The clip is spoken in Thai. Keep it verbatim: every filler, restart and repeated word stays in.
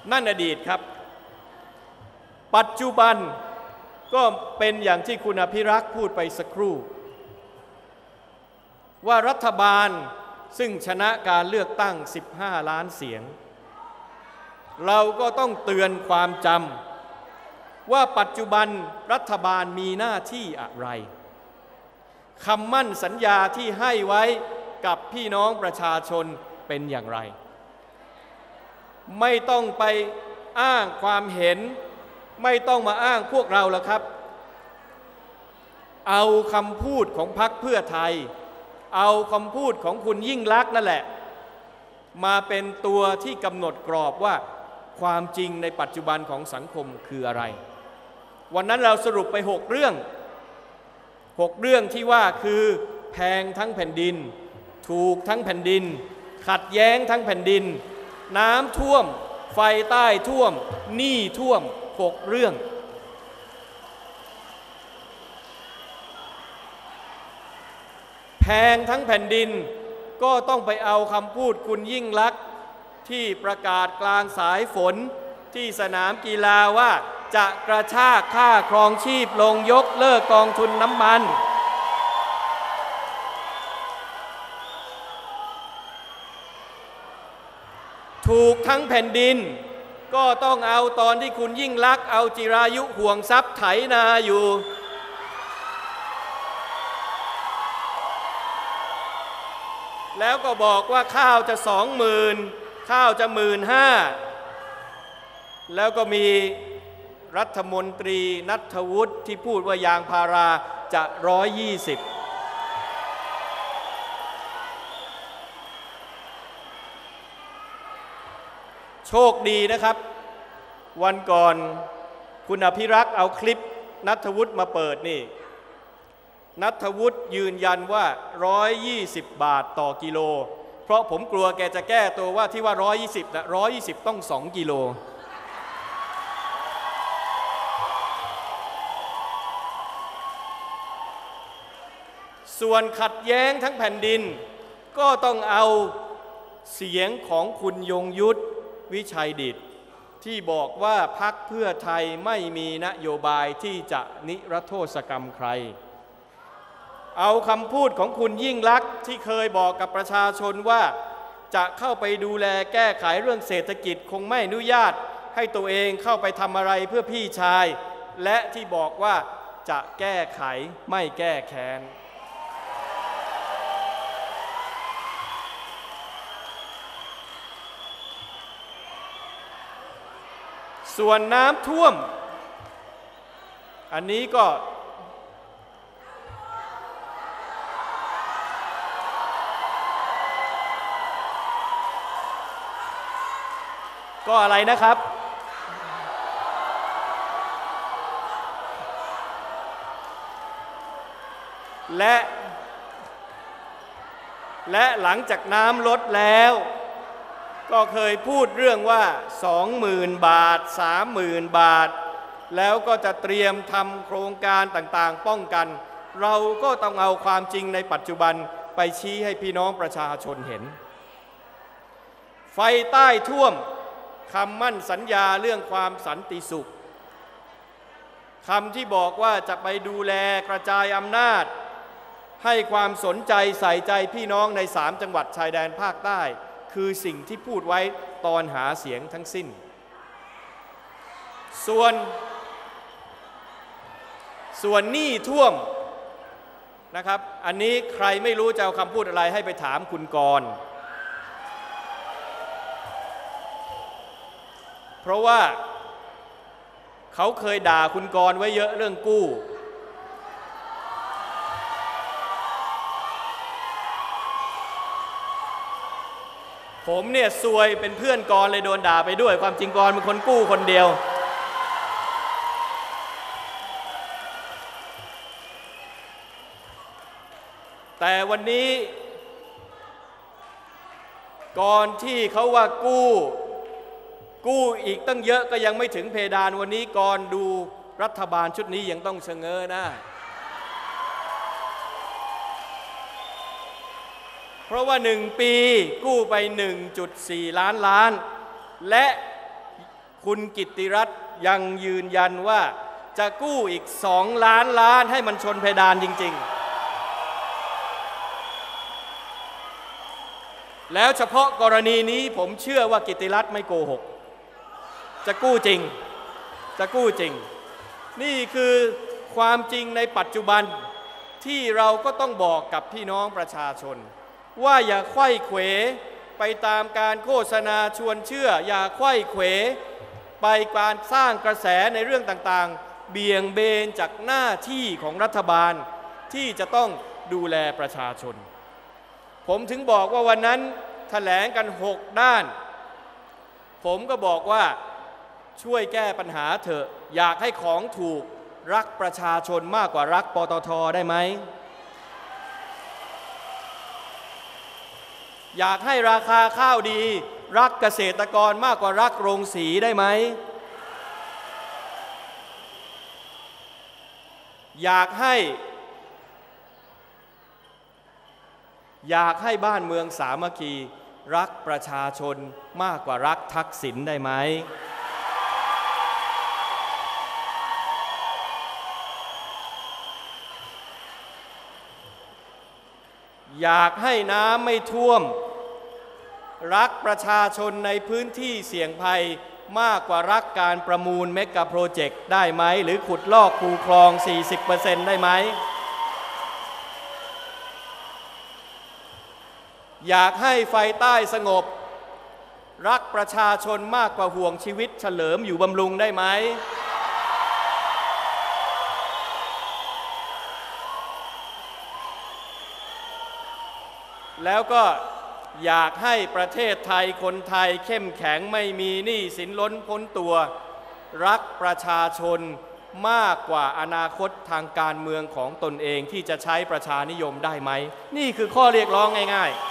นั่นอดีตครับปัจจุบันก็เป็นอย่างที่คุณอภิรักษ์พูดไปสักครู่ว่ารัฐบาลซึ่งชนะการเลือกตั้งสิบห้าล้านเสียงเราก็ต้องเตือนความจำว่าปัจจุบันรัฐบาลมีหน้าที่อะไรคำมั่นสัญญาที่ให้ไว้กับพี่น้องประชาชนเป็นอย่างไรไม่ต้องไปอ้างความเห็นไม่ต้องมาอ้างพวกเราละครับเอาคำพูดของพรรคเพื่อไทยเอาคำพูดของคุณยิ่งลักษณ์นั่นแหละมาเป็นตัวที่กำหนดกรอบว่าความจริงในปัจจุบันของสังคมคืออะไรวันนั้นเราสรุปไปหกเรื่องหกเรื่องที่ว่าคือแพงทั้งแผ่นดินถูกทั้งแผ่นดินขัดแย้งทั้งแผ่นดินน้ำท่วมไฟใต้ท่วมหนี้ท่วมหกเรื่องแพงทั้งแผ่นดินก็ต้องไปเอาคำพูดคุณยิ่งลักษณ์ที่ประกาศกลางสายฝนที่สนามกีฬาว่าจะกระชากค่าครองชีพลงยกเลิกกองทุนน้ำมันถูกทั้งแผ่นดินก็ต้องเอาตอนที่คุณยิ่งลักษณ์เอาจิรายุห่วงทรัพย์ไถนาอยู่แล้วก็บอกว่าข้าวจะสองหมื่นข้าวจะหมื่นห้าแล้วก็มีรัฐมนตรีณัฐวุฒิที่พูดว่ายางพาราจะร้อยยี่สิบโชคดีนะครับวันก่อนคุณอภิรักษ์เอาคลิปณัฐวุฒิมาเปิดนี่ณัฐวุฒิยืนยันว่าหนึ่งร้อยยี่สิบบาทต่อกิโลเพราะผมกลัวแกจะแก้ตัวว่าที่ว่าหนึ่งร้อยยี่สิบนะหนึ่งร้อยยี่สิบต้องสองกิโลส่วนขัดแย้งทั้งแผ่นดินก็ต้องเอาเสียงของคุณยงยุทธวิชัยดิษฐ์ที่บอกว่าพรรคเพื่อไทยไม่มีนโยบายที่จะนิรโทษกรรมใครเอาคำพูดของคุณยิ่งลักษณ์ที่เคยบอกกับประชาชนว่าจะเข้าไปดูแลแก้ไขเรื่องเศรษฐกิจคงไม่อนุญาตให้ตัวเองเข้าไปทำอะไรเพื่อพี่ชายและที่บอกว่าจะแก้ไขไม่แก้แค้นส่วนน้ำท่วมอันนี้ก็ก็อะไรนะครับและและหลังจากน้ำลดแล้วก็เคยพูดเรื่องว่า สองหมื่น บาท สามหมื่น บาทแล้วก็จะเตรียมทำโครงการต่างๆป้องกันเราก็ต้องเอาความจริงในปัจจุบันไปชี้ให้พี่น้องประชาชนเห็นไฟใต้ท่วมคำมั่นสัญญาเรื่องความสันติสุขคำที่บอกว่าจะไปดูแลกระจายอำนาจให้ความสนใจใส่ใจพี่น้องในสามจังหวัดชายแดนภาคใต้คือสิ่งที่พูดไว้ตอนหาเสียงทั้งสิ้นส่วนส่วนหนี้ท่วมนะครับอันนี้ใครไม่รู้จะเอาคำพูดอะไรให้ไปถามคุณกรณ์เพราะว่าเขาเคยด่าคุณกรณ์ไว้เยอะเรื่องกู้ผมเนี่ยซวยเป็นเพื่อนกรณ์เลยโดนด่าไปด้วยความจริงกรณ์เป็นคนกู้คนเดียวแต่วันนี้ก่อนที่เขาว่ากู้กู้อีกตั้งเยอะก็ยังไม่ถึงเพดานวันนี้ก่อนดูรัฐบาลชุดนี้ยังต้องชะเง้อหน้าเพราะว่าหนึ่งปีกู้ไป หนึ่งจุดสี่ ล้านล้านและคุณกิตติรัตน์ยังยืนยันว่าจะกู้อีกสองล้านล้านให้มันชนเพดานจริงๆแล้วเฉพาะกรณีนี้ผมเชื่อว่ากิตติรัตน์ไม่โกหกจะกู้จริงจะกู้จริงนี่คือความจริงในปัจจุบันที่เราก็ต้องบอกกับพี่น้องประชาชนว่าอย่าไขว้เขวไปตามการโฆษณาชวนเชื่ออย่าไขว้เขวไปการสร้างกระแสในเรื่องต่างๆเบี่ยงเบนจากหน้าที่ของรัฐบาลที่จะต้องดูแลประชาชนผมถึงบอกว่าวันนั้นแถลงกันหกด้านผมก็บอกว่าช่วยแก้ปัญหาเถอะอยากให้ของถูกรักประชาชนมากกว่ารักปตท.ได้ไหมอยากให้ราคาข้าวดีรักเกษตรกรมากกว่ารักโรงสีได้ไหมอยากให้อยากให้บ้านเมืองสามัคคีรักประชาชนมากกว่ารักทักษิณได้ไหมอยากให้น้ำไม่ท่วมรักประชาชนในพื้นที่เสี่ยงภัยมากกว่ารักการประมูลเมกะโปรเจกต์ได้ไหมหรือขุดลอกคูคลอง สี่สิบเปอร์เซ็นต์ ได้ไหมอยากให้ไฟใต้สงบรักประชาชนมากกว่าห่วงชีวิตเฉลิมอยู่บำรุงได้ไหมแล้วก็อยากให้ประเทศไทยคนไทยเข้มแข็งไม่มีหนี้สินล้นพ้นตัวรักประชาชนมากกว่าอนาคตทางการเมืองของตนเองที่จะใช้ประชานิยมได้ไหมนี่คือข้อเรียกร้องง่ายๆ